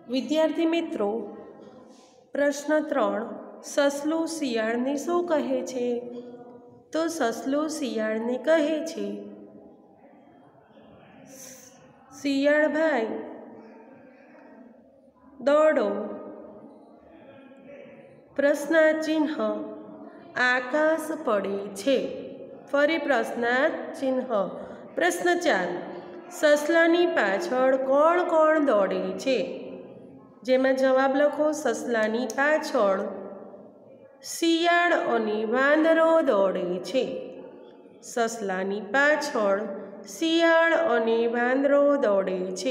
વિદ્યાર્થી મિત્રો, પ્રશ્ન 3, સસલું શિયાળને શું કહે છે? તો સસલું શિયાળને કહે છે, શિયાળભાઈ દોડો. પ્રશ્નાર્થ ચિહ્ન આકાશ પડે છે. ફરી પ્રશ્નાર્થ ચિહ્ન. પ્રશ્ન 4, સસલાની પાછળ કોણ કોણ દોડે છે? જેમાં જવાબ લખો. સસલાની પાછળ શિયાળ અને વાંદરો દોડે છે. સસલાની પાછળ શિયાળ અને વાંદરો દોડે છે.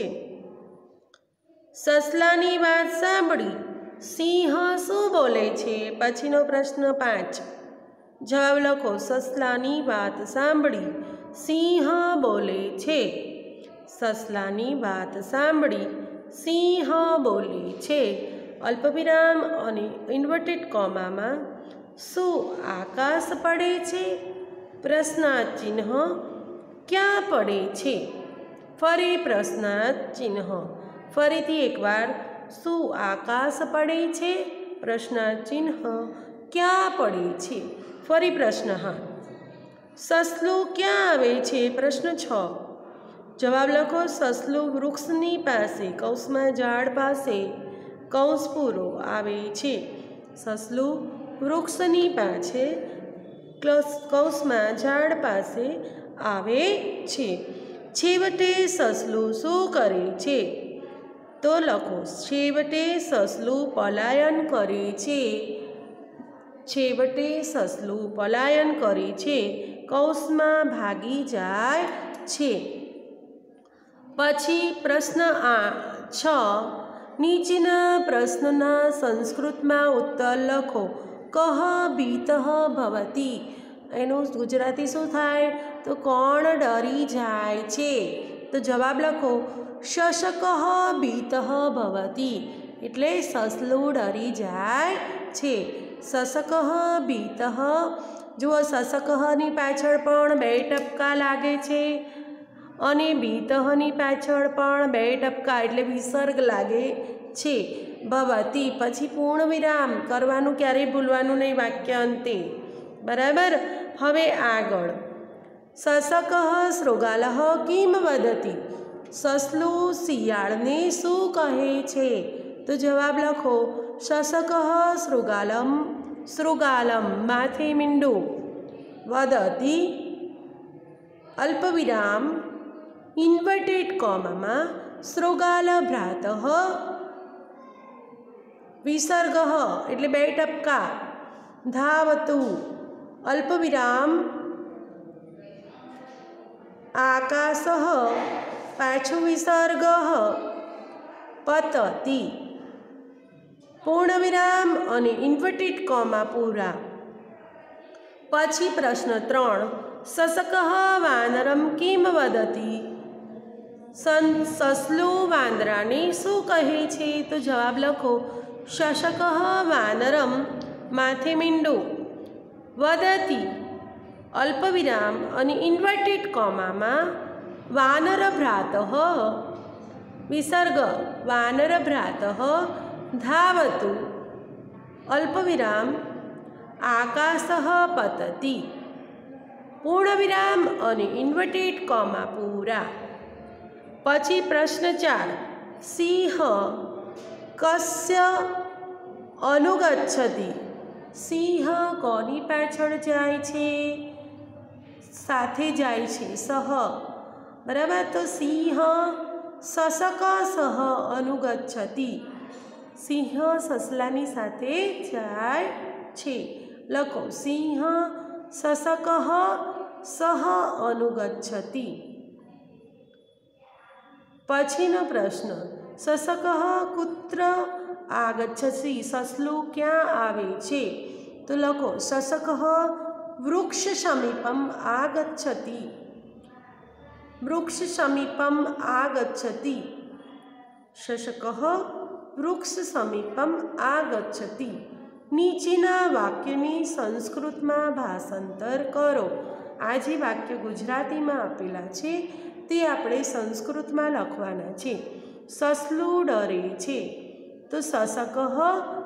સસલાની વાત સાંભળી સિંહ શું બોલે છે? પછીનો પ્રશ્ન 5, જવાબ લખો. સસલાની વાત સાંભળી સિંહ બોલે છે. સસલાની વાત સાંભળી સિંહ બોલે છે. અલ્પવિરામ અને ઇન્વર્ટેડ કોમામાં શું આકાશ પડે છે? પ્રશ્નાર્થ ચિહ્ન ક્યાં પડે છે? ફરી પ્રશ્નાર્થ ચિહ્ન. ફરીથી એકવાર, શું આકાશ પડે છે? પ્રશ્નાર્થ ચિહ્ન ક્યાં પડે છે? ફરી પ્રશ્ન. સસલું ક્યાં આવે છે? પ્રશ્ન 6, જવાબ લખો. સસલું વૃક્ષની પાસે કૌંસમાં ઝાડ પાસે કૌંસ પૂરો આવે છે. સસલું વૃક્ષની પાસે કૌંસમાં ઝાડ પાસે આવે છે. છેવટે સસલું શું કરે છે? તો લખો. છેવટે સસલું પલાયન કરે છે. છેવટે સસલું પલાયન કરે છે. કૌંસમાં ભાગી જાય છે. પછી પ્રશ્ન 6, નીચેના પ્રશ્નના સંસ્કૃતમાં ઉત્તર લખો. કહ ભીતઃ ભવતી. એનું ગુજરાતી શું થાય? તો કોણ ડરી જાય છે? તો જવાબ લખો. શશકઃ ભીતઃ ભવતી. એટલે સસલું ડરી જાય છે. શશકઃ ભીતઃ. જુઓ, શશકઃની પાછળ પણ 2 ટપકા લાગે છે અને ભીતઃની પાછળ પણ 2 ટપકા એટલે વિસર્ગ લાગે છે. ભવતી પછી પૂર્ણ વિરામ કરવાનું ક્યારેય ભૂલવાનું નહીં વાક્ય અંતે. બરાબર. હવે આગળ. શશકઃ શૃગાલઃ કિમ વદતિ. સસલું શિયાળને શું કહે છે? તો જવાબ લખો. શશકઃ શૃગાલમ માથે મીંડું વદતિ અલ્પવિરામ ઇન્વર્ટેડ કોમામાં શૃગાલ ભ્રાતઃ વિસર્ગ એટલે 2 ટપકા ધાવતુ અલ્પવિરામ આકાશ પાછું વિસર્ગ પતતિ પૂર્ણવિરામ અને ઇન્વર્ટેડ કોમા પૂરા. પછી પ્રશ્ન 3, શશકઃ વાનરમ કિમ વદતિ. સસલું વાંદરાને શું કહે છે? તો જવાબ લખો. શશકઃ વાનરમ માથે મીંડું વદતિ અલ્પવિરામ અને ઇન્વર્ટેડ કોમામાં વાનર ભ્રાતઃ વિસર્ગ વાનર ભ્રાતઃ ધાવતુ અલ્પવિરામ આકાશ પતતિ પૂર્ણવિરામ અને ઇન્વર્ટેડ કોમા પૂરા. પછી પ્રશ્ન 4, સિંહ કસ્ય અનુગચ્છતિ. સિંહ કોની પાછળ જાય છે? સાથે જાય છે. સહ. બરાબર. તો સિંહ શશક સહ અનુગચ્છતિ. સિંહ સસલાની સાથે જાય છે. લખો. સિંહ શશક સહ અનુગચ્છતિ. પછીનો પ્રશ્ન, શશક કુત્ર આગચ્છતિ. સસલું ક્યાં આવે છે? તો લખો. શશક વૃક્ષ સમીપમ આગચ્છતિ. વૃક્ષ સમીપમ આગચ્છતિ. શશક વૃક્ષ સમીપમ આગચ્છતિ. નીચેના વાક્યની સંસ્કૃતમાં ભાષાંતર કરો. આ જે વાક્ય ગુજરાતીમાં આપેલા છે તે આપણે સંસ્કૃતમાં લખવાના છે. સસલું ડરે છે. तो સસકઃ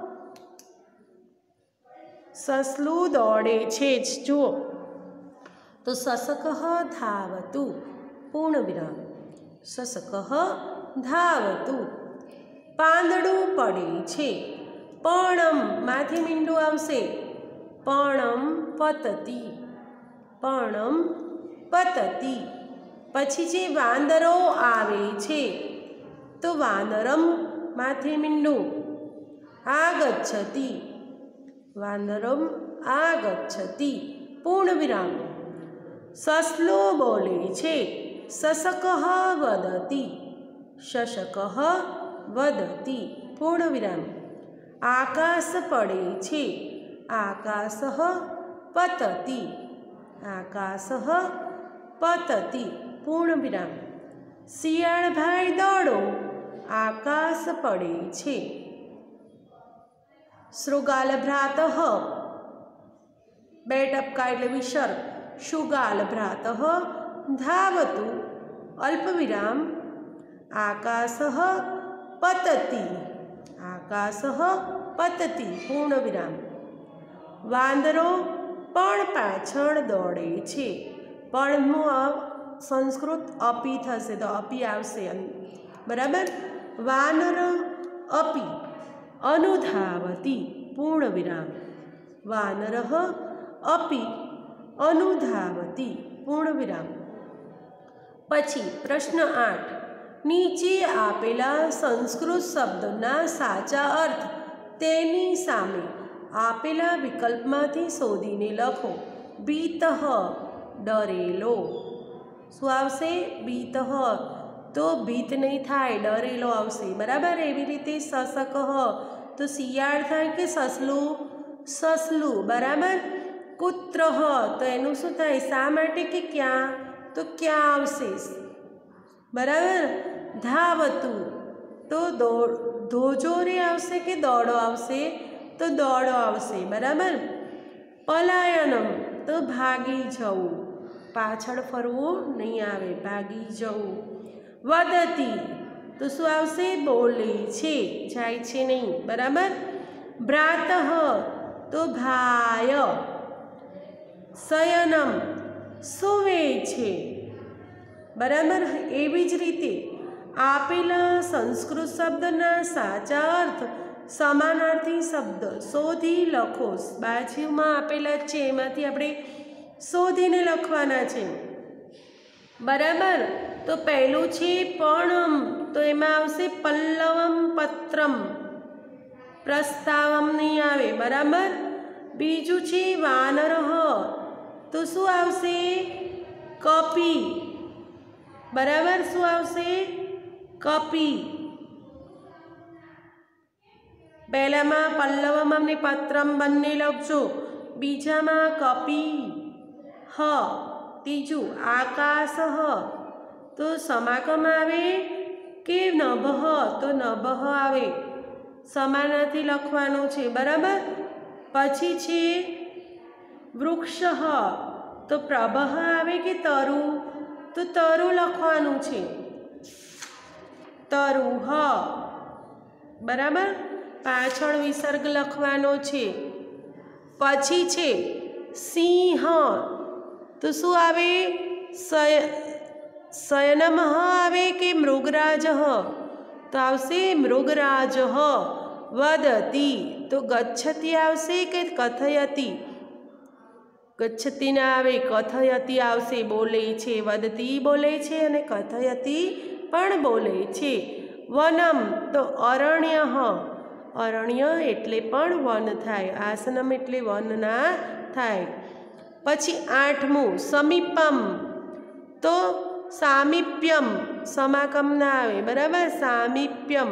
સસલું દોડે છે જ જુઓ તો સસકઃ ધાવતુ પૂર્ણ વિરામ સસકઃ ધાવતુ પાંદડું પડે છે પર્ણમ માથે મીંડું આવશે પર્ણમ પતતી પર્ણમ પતતી પછી જે વાંદરો આવે છે તો વાનરમ માથે મીંડું આગચ્છતિ વાનરમ આગચ્છતિ પૂર્ણ વિરામ સસલું બોલે છે સસકઃ વદતિ શશકઃ વદતિ પૂર્ણ વિરામ આકાશ પડે છે આકાશઃ પતતિ આકાશઃ પતતિ પૂર્ણ વિરામ શિયાળભાઈ દોડો આકાશ પડે છે શૃગાલભ્રાતઃ બે ટપકા એટલે વિસર્ગ શુગાલભ્રાતઃ ધાવતુ અલ્પવિરામ આકાશઃ પતતિ આકાશઃ પતતિ પૂર્ણ વિરામ વાંદરો પણ પાછળ દોડે છે પણનું સંસ્કૃત અપી થશે તો અપી આવશે બરાબર વાનર અપી અનુધાવતિ પૂર્ણ વિરામ વાનરઃ અપી અનુધાવતિ પૂર્ણ વિરામ પછી પ્રશ્ન 8 નીચે આપેલા સંસ્કૃત શબ્દોના સાચા અર્થ તેની સામે આપેલા વિકલ્પમાંથી શોધીને લખો બીતઃ ડરેલો શું આવશે બીતઃ તો ભીત નહીં થાય ડરેલો આવશે બરાબર એવી રીતે સસકઃ તો શિયાળ થાય કે સસલું સસલું બરાબર કુત્રઃ તો એનું શું થાય શા માટે કે ક્યાં તો ક્યાં આવશે બરાબર ધાવતુ તો ધોજોરે આવશે કે દોડો આવશે તો દોડો આવશે બરાબર પલાયનમ તો ભાગી જવું પાછળ ફરવું નહીં આવે ભાગી જવું વદતિ તો શું આવશે બોલે છે જાય છે નહીં બરાબર ભ્રાતઃ તો ભાય શયનમ સૂવે છે બરાબર એવી જ રીતે આપેલા સંસ્કૃત શબ્દના સાચા અર્થ સમાનાર્થી શબ્દ શોધી લખો બાજુમાં આપેલા છે એમાંથી આપણે શોધીને લખવાના છે બરાબર તો પહેલું છે પર્ણમ તો એમાં આવશે પલ્લવમ પત્રમ પ્રસ્તાવમ નહીં આવે બરાબર બીજું છે વાનરઃ તો શું આવશે કપી બરાબર શું આવશે કપી પહેલામાં પલ્લવમ અને પત્રમ બંને લખજો બીજામાં કપી હ ત્રીજું આકાશ તો સમાગમ આવે કે નભઃ તો નભઃ આવે સમાનાર્થી લખવાનું છે બરાબર પછી છે વૃક્ષ તો પ્રભઃ આવે કે તરુ તો તરુ લખવાનું છે તરુહ બરાબર પાછળ વિસર્ગ લખવાનો છે પછી છે સિંહ તો શું આવે શયનમઃ આવે કે મૃગરાજ તો આવશે મૃગરાજ વદતિ તો ગચ્છતિ આવશે કે કથયતિ ગચ્છતિ ના આવે કથયતિ આવશે બોલે છે વદતિ બોલે છે અને કથયતિ પણ બોલે છે વનમ તો અરણ્ય અરણ્ય એટલે પણ વન થાય આસનમ એટલે વન ના થાય પછી 8મું સમીપમ તો સામીપ્યમ સમાકમ ના આવે બરાબર સામીપ્યમ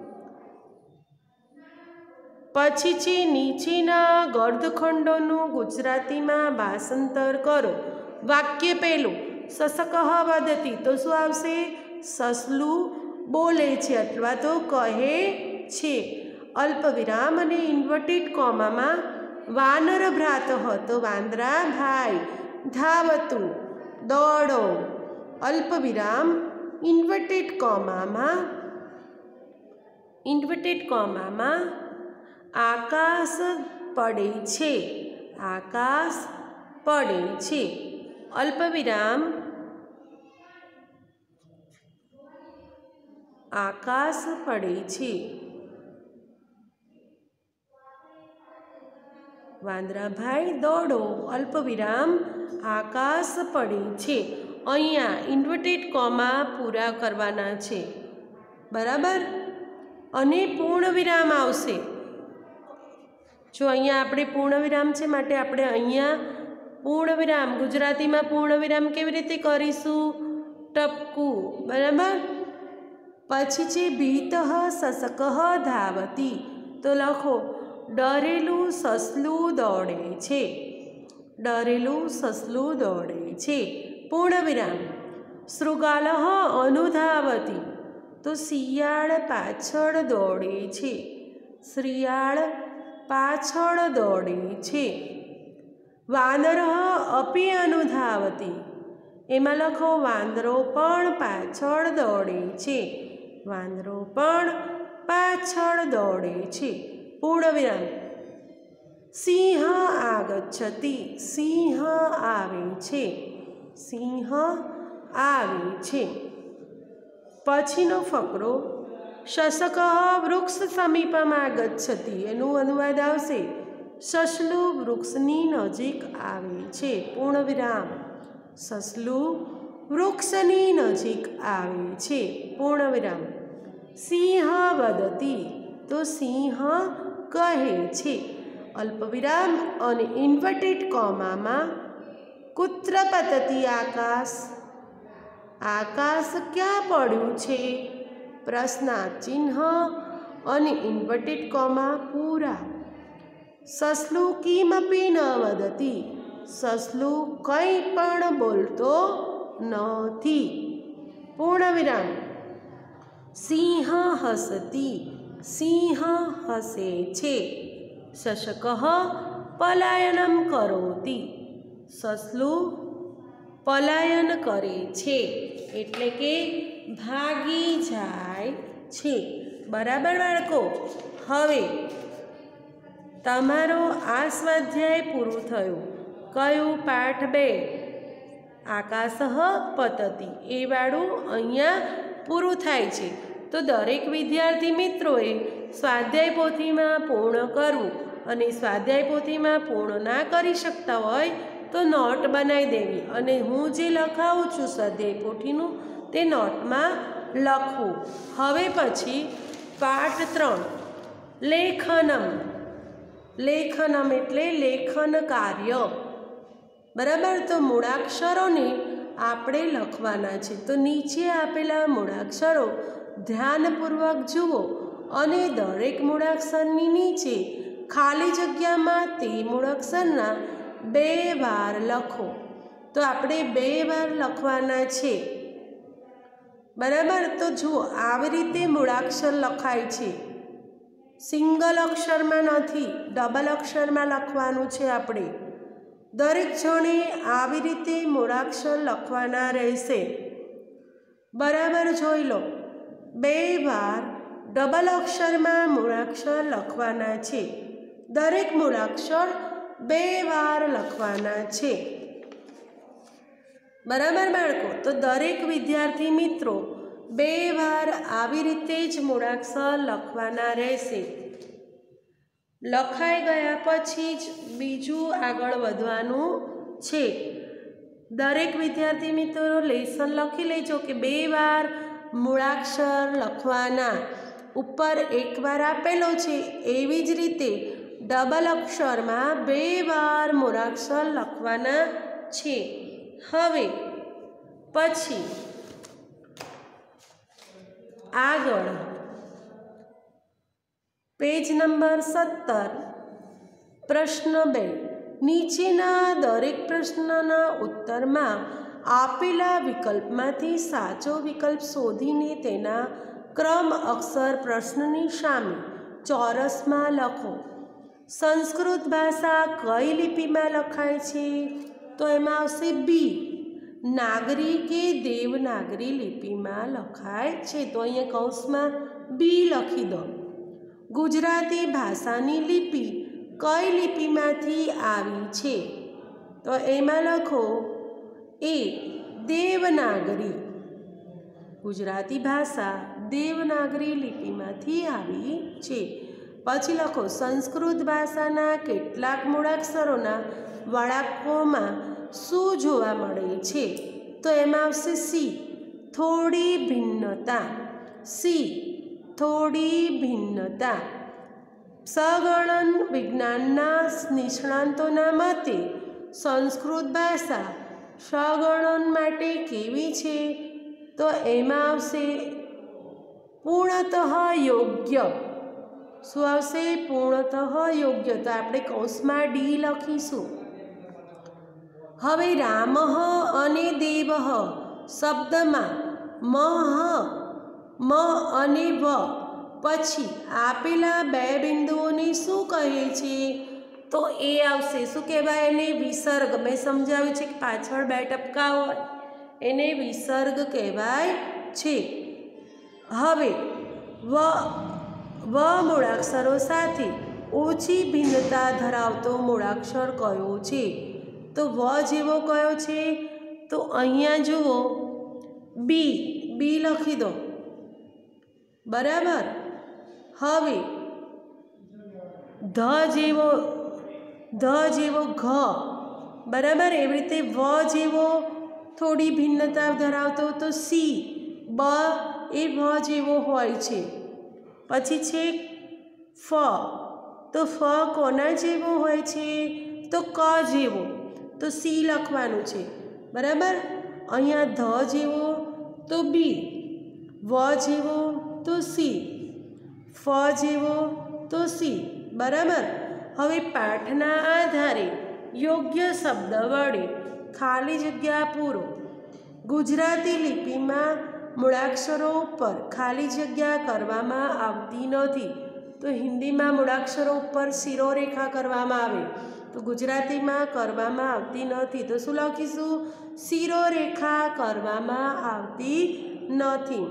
પછી છે નીચેના ગર્ધખંડોનું ગુજરાતીમાં ભાષાંતર કરો વાક્ય પહેલું સસકઃ વદતિ તો શું આવશે સસલું બોલે છે અથવા તો કહે છે અલ્પવિરામ અને ઇન્વર્ટેડ કોમામાં વાનર ભ્રાતઃ તો વાંદરા ભાઈ ધાવતુ દોડો અલ્પવિરામ ઇન્વર્ટેડ કોમામાં ઇન્વર્ટેડ કોમામાં આકાશ પડે છે, આકાશ પડે છે, અલ્પવિરામ આકાશ પડે છે, વાંદરાભાઈ દોડો, અલ્પવિરામ આકાશ પડે છે. અહીંયા ઇન્વર્ટેડ કોમા પૂરા કરવાના છે, બરાબર, અને પૂર્ણ વિરામ આવશે. જો અહીંયા આપણે પૂર્ણ વિરામ છે માટે આપણે અહીંયા પૂર્ણ વિરામ, ગુજરાતીમાં પૂર્ણ વિરામ કેવી રીતે કરીશું? ટપકું, બરાબર. પછી છે ભીતઃ સસકઃ ધાવતી, તો લખો ડરેલું સસલું દોડે છે, ડરેલું સસલું દોડે છે, પૂર્ણ વિરામ. શૃગાલઃ અનુધાવતી, તો શિયાળ પાછળ દોડે છે, શિયાળ પાછળ દોડે છે. વાનરઃ અપી અનુધાવતી, એમાં લખો વાંદરો પણ પાછળ દોડે છે, વાંદરો પણ પાછળ દોડે છે, પૂર્ણ વિરામ. સિંહ આગચ્છતિ, સિંહ આવે છે, સિંહ આવે છે. પછીનો ફકરો શશકઃ વૃક્ષ સમીપમ આગચ્છતિ, એનું અનુવાદ આવશે સસલું વૃક્ષની નજીક આવે છે, પૂર્ણ વિરામ. સસલું વૃક્ષની નજીક આવે છે, પૂર્ણ વિરામ. સિંહ વદતિ, તો સિંહ કહે છે, અલ્પવિરામ અને ઇન્વર્ટેડ કોમામાં કુત્ર પતતિ આકાશ, આકાશ ક્યાં પડ્યું છે? પ્રશ્નાર્થ ચિહ્ન અને ઇન્વર્ટેડ કોમા પૂરા. સસલું કિમપી ન વદતિ, સસલું કંઈ પણ બોલતો નથી, પૂર્ણ વિરામ. સિંહ હસતી, સિંહ હસે છે, શશકઃ પલાયનમ કરોતિ, સસલું પલાયન કરે છે, એટલે કે ભાગી જાય છે, બરાબર બાળકો. હવે તમારો આ સ્વાધ્યાય પૂરું થયું. કયું? પાઠ 2 આકાશઃ પતતિ, એ વાળું અહીંયા પૂરું થાય છે. તો દરેક વિદ્યાર્થી મિત્રોએ સ્વાધ્યાય પોથીમાં પૂર્ણ કરવું, અને સ્વાધ્યાય પોથીમાં પૂર્ણ ના કરી શકતા હોય તો નોટ બનાવી દેવી, અને હું જે લખાવું છું સ્વાધ્યાય પોથીનું તે નોટમાં લખવું. હવે પછી પાઠ 3 લેખનમ, લેખનમ એટલે લેખન કાર્ય, બરાબર. તો મૂળાક્ષરોને આપણે લખવાના છે. તો નીચે આપેલા મૂળાક્ષરો ધ્યાનપૂર્વક જુઓ અને દરેક મૂળાક્ષરની નીચે ખાલી જગ્યામાં તે મૂળાક્ષરના 2 વાર લખો. તો આપણે 2 વાર લખવાના છે, બરાબર. તો જુઓ, આવી રીતે મૂળાક્ષર લખાય છે, સિંગલ અક્ષરમાં નથી, ડબલ અક્ષરમાં લખવાનું છે. આપણે દરેક જણે આવી રીતે મૂળાક્ષર લખવાના રહેશે, બરાબર. જોઈ લો, 2 વાર ડબલ અક્ષરમાં મૂળાક્ષર લખવાના છે, દરેક મૂળાક્ષર 2 વાર લખવાના છે, બરાબર બાળકો. તો દરેક વિદ્યાર્થી મિત્રો 2 વાર આવી રીતે જ મૂળાક્ષર લખવાના રહેશે. લખાઈ ગયા પછી જ બીજું આગળ વધવાનું છે. દરેક વિદ્યાર્થી મિત્રો લેસન લખી લેજો કે 2 વાર મૂળાક્ષર લખવાના. ઉપર 1 વાર આપેલો છે, એવી જ રીતે ડબલ અક્ષરમાં 2 વાર મૂળાક્ષર લખવાના છે. હવે પછી આગળ પેજ નંબર 17 પ્રશ્ન 2 નીચેના દરેક પ્રશ્નના ઉત્તરમાં આપેલા વિકલ્પમાંથી સાચો વિકલ્પ શોધીને તેના ક્રમ અક્ષર પ્રશ્નની સામે ચોરસમાં લખો. સંસ્કૃત ભાષા કઈ લિપિમાં લખાય છે? તો એમાં આવશે બી. નાગરી કે દેવનાગરી લિપિમાં લખાય છે. તો અહીંયા કૌંસમાં બી લખી દો। ગુજરાતી ભાષાની લિપિ કઈ લિપિમાંથી આવી છે? તો એમાં લખો એ દેવનાગરી। ગુજરાતી ભાષા દેવનાગરી લિપિમાંથી આવી છે। પછી લખો સંસ્કૃત ભાષાના કેટલાક મૂળાક્ષરોના વળાંકોમાં શું જોવા મળે છે? તો એમાં આવશે સી થોડી ભિન્નતા। સી થોડી ભિન્નતા। સગણન વિજ્ઞાનના નિષ્ણાંતોના મતે સંસ્કૃત ભાષા સગણન માટે કેવી છે? તો એમાં આવશે પૂર્ણતઃ યોગ્ય। શું આવશે? પૂર્ણતઃ યોગ્ય। તો આપણે કૌંસમાં ડી લખીશું। હવે રામ અને દેવ શબ્દમાં મ અને વ પછી આપેલા બે બિંદુઓને શું કહે છે? તો એ આવશે શું કહેવાય? એને વિસર્ગ। મેં સમજાવ્યું છે કે પાછળ બે ટપકા હોય એને વિસર્ગ કહેવાય છે। હવે વ મૂળાક્ષરો સાથે ઓછી ભિન્નતા ધરાવતો મૂળાક્ષર કયો છે? તો વ જેવો કયો છે? તો અહીંયા જુઓ બી લખી દો, બરાબર। હવે ધ જેવો ઘ, બરાબર। એવી રીતે વ જેવો થોડી ભિન્નતા ધરાવતો તો સી, બ એ વ જેવો હોય છે। પછી છે ફ, તો ફ કોના જેવો હોય છે? તો ક જેવો, તો સી લખવાનું છે, બરાબર। અહીંયા ધ જેવો તો બી, વ જેવો તો સી, ફ જેવો તો સી, બરાબર। હવે પાઠના આધારે યોગ્ય શબ્દ વડે ખાલી જગ્યા પૂરો। ગુજરાતી લિપિમાં મૂળાક્ષરો ઉપર ખાલી જગ્યા કરવામાં આવતી નથી। તો હિન્દીમાં મૂળાક્ષરો ઉપર શિરોરેખા કરવામાં આવે, તો ગુજરાતીમાં કરવામાં આવતી નથી। તો શું લખીશું? શિરોરેખા કરવામાં આવતી નથી।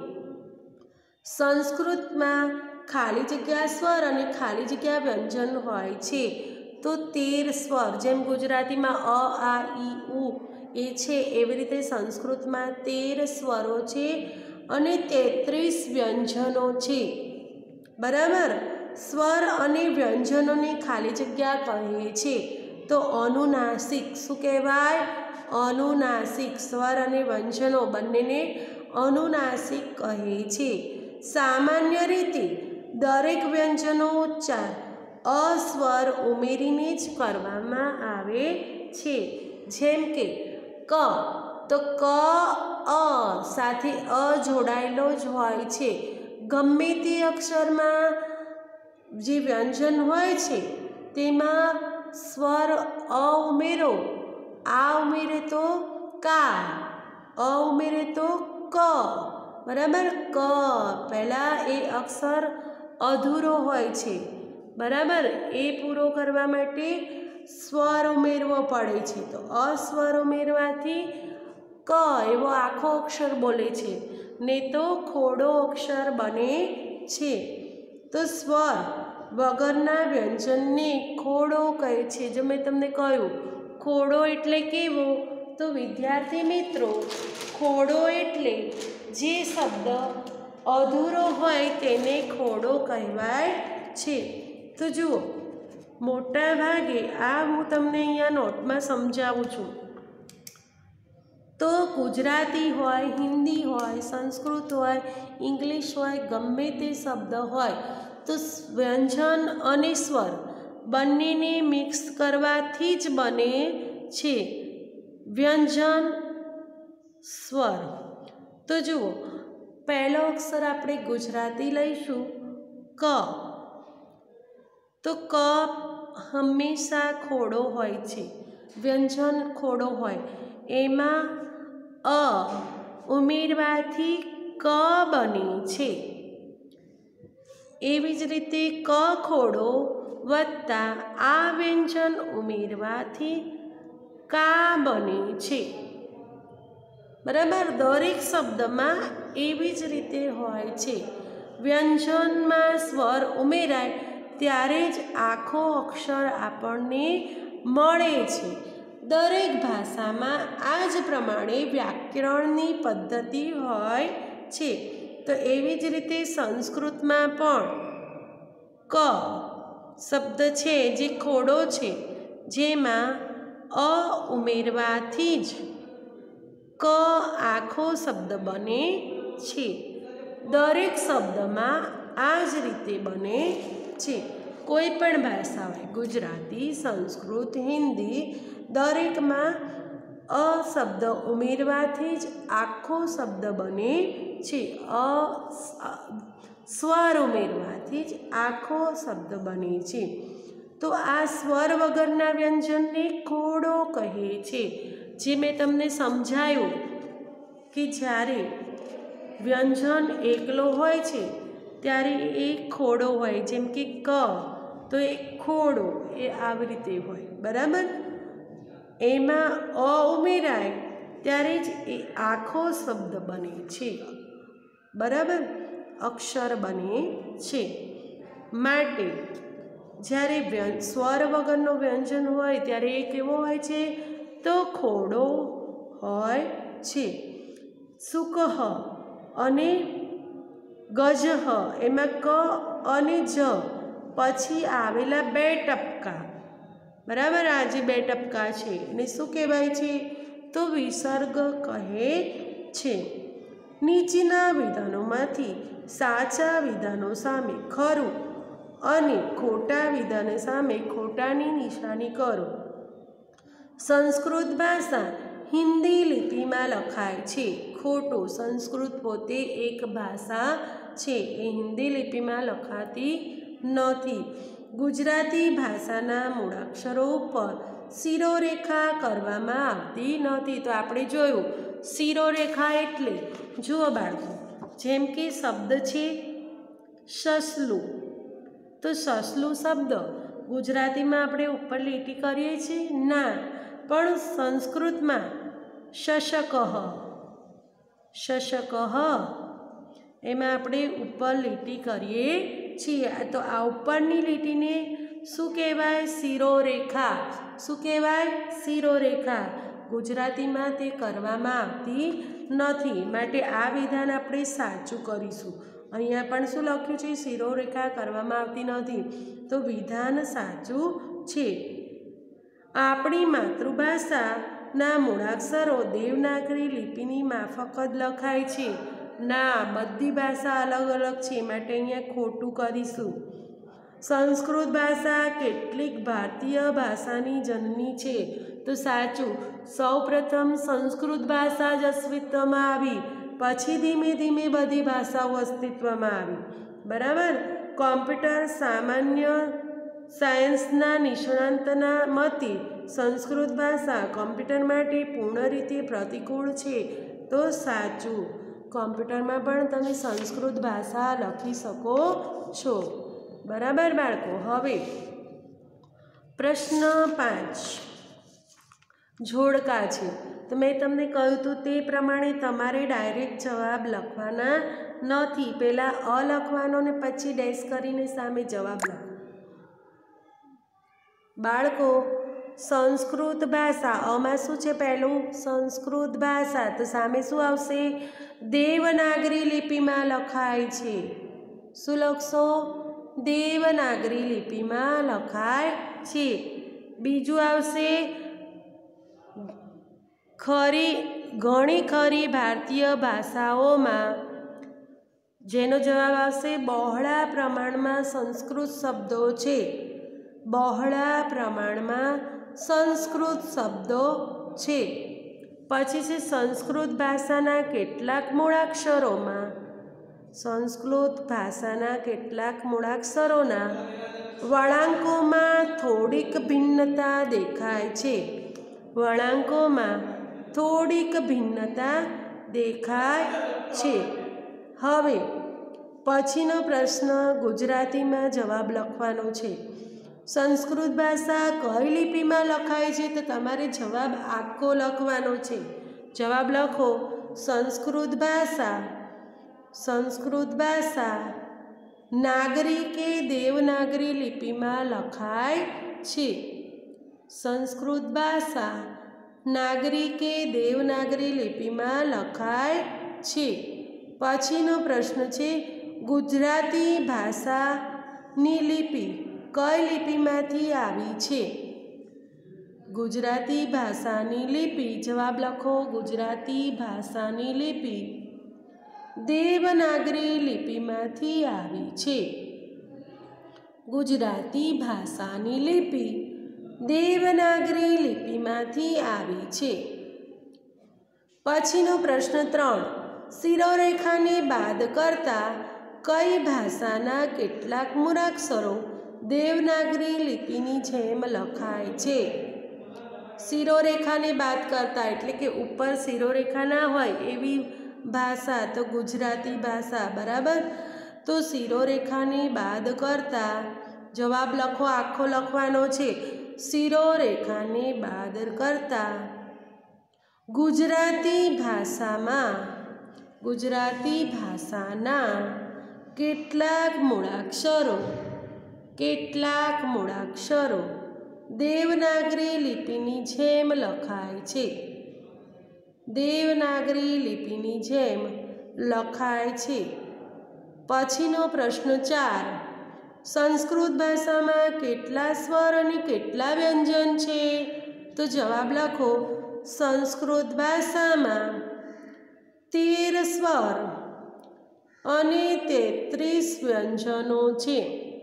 સંસ્કૃતમાં ખાલી જગ્યા સ્વર અને ખાલી જગ્યા વ્યંજન હોય છે। તો 13 સ્વર, જેમ ગુજરાતીમાં અ આ ઈ ઉ એ છે એવી રીતે સંસ્કૃતમાં 13 સ્વરો છે અને 33 વ્યંજનો છે, બરાબર। સ્વર અને વ્યંજનોને ખાલી જગ્યા કહે છે તો અનુનાસિક। શું કહેવાય? અનુનાસિક। સ્વર અને વ્યંજનો બંનેને અનુનાસિક કહે છે। સામાન્ય રીતે દરેક વ્યંજનનો ઉચ્ચાર અ સ્વર ઉમેરીને જ કરવામાં આવે છે। જેમ કે ક, તો ક અ સાથે અ જોડાયેલો જ હોય છે। ગમે તે અક્ષરમાં જે વ્યંજન હોય છે તેમાં સ્વર અ ઉમેરો, આ ઉમેરે તો કા, અ ઉમેરે તો ક, બરાબર। ક પહેલાં એ અક્ષર અધૂરો હોય છે, બરાબર। એ પૂરો કરવા માટે સ્વર ઉમેરવો પડે છે। તો અસ્વર ઉમેરવાથી ક એવો આખો અક્ષર બોલે છે ને તો ખોડો અક્ષર બને છે। તો સ્વર વગરના વ્યંજનને ખોડો કહે છે। જો મેં તમને કહ્યું ખોડો એટલે કેવો, તો વિદ્યાર્થી મિત્રો ખોડો એટલે જે શબ્દ અધૂરો હોય તેને ખોડો કહેવાય છે। તો જુઓ, મોટા ભાગે આ હું તમને અહીંયા નોટમાં સમજાવું છું। તો ગુજરાતી હોય, હિન્દી હોય, સંસ્કૃત હોય, ઇંગ્લિશ હોય, ગમે તે શબ્દ હોય તો વ્યંજન અને સ્વર બંનેને મિક્સ કરવાથી જ બને છે વ્યંજન સ્વર। તો જુઓ, પહેલો અક્ષર આપણે ગુજરાતી લઈશું ક, તો ક હંમેશા ખોડો હોય છે, વ્યંજન ખોડો હોય। એમાં અ ઉમેરવાથી ક બને છે। એવી જ રીતે ક ખોડો વત્તા આ વ્યંજન ઉમેરવાથી કા બને છે, બરાબર। દરેક શબ્દમાં એવી જ રીતે હોય છે। વ્યંજનમાં સ્વર ઉમેરાય ત્યારે જ આખો અક્ષર આપણને મળે છે. દરેક ભાષામાં આ જ પ્રમાણે વ્યાકરણની પદ્ધતિ હોય છે. તો એવી જ રીતે સંસ્કૃતમાં પણ ક શબ્દ છે જે ખોડો છે, જેમાં અ ઉમેરવાથી જ ક આખો શબ્દ બને છે. દરેક શબ્દમાં આ જ રીતે બને છે. કોઈ પણ ભાષા હોય, ગુજરાતી, સંસ્કૃત, હિન્દી, દરેકમાં અ શબ્દ ઉમેરવાથી જ આખો શબ્દ બને છે. સ્વર ઉમેરવાથી જ આખો શબ્દ બને છે. તો આ સ્વર વગરના વ્યંજનને ખોડો કહે છે. જે મેં તમને સમજાયું કે જ્યારે વ્યંજન એકલો હોય છે ત્યારે એ ખોડો હોય, જેમ કે ક તો એ ખોડો એ આવી રીતે હોય, બરાબર. એમાં અ ઉમેરાય ત્યારે જ એ આખો શબ્દ બને છે, બરાબર, અક્ષર બને છે. માટે જ્યારે સ્વર વગરનો વ્યંજન હોય ત્યારે એ કેવો હોય છે? તો ખોડો હોય છે. સુકહ અને ગજહ એમાં ક અને જ પછી આવેલા બે ટપકા, બરાબર, આ જે બે ટપકા છે એને શું કહેવાય છે? તો વિસર્ગ કહે છે. નીચેના વિધાનોમાંથી સાચા વિધાનો સામે ખરું અને ખોટા વિધાન સામે ખોટાની નિશાની કરો. સંસ્કૃત ભાષા હિન્દી લિપિમાં લખાય છે. ખોટું. સંસ્કૃત પોતે એક ભાષા છે, એ હિન્દી લિપિમાં લખાતી નથી. ગુજરાતી ભાષાના મૂળાક્ષરો ઉપર શિરોરેખા કરવામાં આવતી નથી. તો આપણે જોયું શિરોરેખા એટલે, જુઓ બાળકો, જેમ કે શબ્દ છે સસલું, તો સસલું શબ્દ ગુજરાતીમાં આપણે ઉપર લીટી કરીએ છીએ? ના, પણ સંસ્કૃતમાં શશકહ, શશકહ એમાં આપણે ઉપર લીટી કરીએ છીએ. તો આ ઉપરની લીટીને શું કહેવાય? શિરોરેખા. શું કહેવાય? શિરોરેખા. ગુજરાતીમાં તે કરવામાં આવતી નથી, માટે આ વિધાન આપણે સાચું કરીશું. અહીંયા પણ શું લખ્યું છે? શિરોરેખા કરવામાં આવતી નથી, તો વિધાન સાચું છે. આપણી માતૃભાષાના મૂળાક્ષરો દેવનાગરી લિપિની માફક જ લખાય છે. ના, બધી ભાષા અલગ અલગ છે, માટે અહીંયા ખોટું કરીશું. સંસ્કૃત ભાષા કેટલીક ભારતીય ભાષાની જનની છે, તો સાચું. સૌપ્રથમ સંસ્કૃત ભાષા જ અસ્તિત્વમાં આવી, પછી ધીમે ધીમે બધી ભાષાઓ અસ્તિત્વમાં આવી, બરાબર. કોમ્પ્યુટર સામાન્ય સાયન્સના નિષ્ણાતના મતે સંસ્કૃત ભાષા કોમ્પ્યુટર માટે પૂર્ણ રીતે પ્રતિકૂળ છે, તો સાચું. કોમ્પ્યુટરમાં પણ તમે સંસ્કૃત ભાષા લખી શકો છો, બરાબર બાળકો. હવે પ્રશ્ન 5 જોડકા છે. તો મેં તમને કહ્યું હતું તે પ્રમાણે તમારે ડાયરેક્ટ જવાબ લખવાના નથી. પહેલાં અ લખવાનો ને પછી ડેશ કરીને સામે જવાબ લખો. બાળકો, સંસ્કૃત ભાષા, આમાં શું છે? પહેલું સંસ્કૃત ભાષા, તો સામે શું આવશે? દેવનાગરી લિપિમાં લખાય છે. શું લખશો? દેવનાગરી લિપિમાં લખાય છે. બીજું આવશે ઘણી ખરી ભારતીય ભાષાઓમાં, જેનો જવાબ આવશે બહોળા પ્રમાણમાં સંસ્કૃત શબ્દો છે. બહોળા પ્રમાણમાં સંસ્કૃત શબ્દો છે. પછી છે સંસ્કૃત ભાષાના કેટલાક મૂળાક્ષરોમાં, સંસ્કૃત ભાષાના કેટલાક મૂળાક્ષરોના વળાંકોમાં થોડીક ભિન્નતા દેખાય છે. વળાંકોમાં થોડીક ભિન્નતા દેખાય છે. હવે પછીનો પ્રશ્ન ગુજરાતીમાં જવાબ લખવાનો છે. સંસ્કૃત ભાષા કઈ લિપિમાં લખાય છે? તો તમારે જવાબ આખો લખવાનો છે. જવાબ લખો. સંસ્કૃત ભાષા નાગરી કે દેવનાગરી લિપિમાં લખાય છે? સંસ્કૃત ભાષા નાગરી કે દેવનાગરી લિપિમાં લખાય છે. પછીનો પ્રશ્ન છે, ગુજરાતી ભાષાની લિપિ કઈ લિપિમાંથી આવી છે? ગુજરાતી ભાષાની લિપિ, જવાબ લખો, ગુજરાતી ભાષાની લિપિ દેવનાગરી લિપિમાંથી આવી છે. ગુજરાતી ભાષાની લિપિ દેવનાગરી લિપિમાંથી આવી છે. પછીનો પ્રશ્ન 3, શિરોરેખાને બાદ કરતા કઈ ભાષાના કેટલાક મૂળાક્ષરો દેવનાગરી લિપિની જેમ લખાય છે? શિરોરેખાને બાદ કરતા એટલે કે ઉપર શિરોરેખા ના હોય એવી ભાષા તો ગુજરાતી ભાષા, બરાબર. તો શિરોરેખાને બાદ કરતા જવાબ લખો, આખો લખવાનો છે. શિરોરેખાને બાદ કરતા ગુજરાતી ભાષાના કેટલાક મૂળાક્ષરો દેવનાગરી લિપિની જેમ લખાય છે. દેવનાગરી લિપિની જેમ લખાય છે. પછીનો પ્રશ્ન 4, સંસ્કૃત ભાષામાં કેટલા સ્વર અને કેટલા વ્યંજન છે? તો જવાબ લખો, સંસ્કૃત ભાષામાં 13 સ્વર અને 33 વ્યંજનો છે.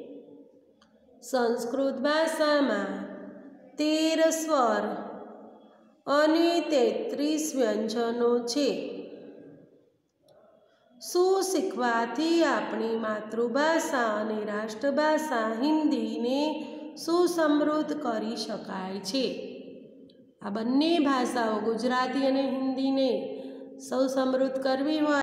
સંસ્કૃત ભાષામાં 13 સ્વર અને 33 વ્યંજનો છે. શું શીખવાથી આપણી માતૃભાષા અને રાષ્ટ્રભાષા હિન્દીને સુસમૃદ્ધ કરી શકાય છે? આ બંને ભાષાઓ ગુજરાતી અને હિન્દીને સુસમૃદ્ધ કરવી હોય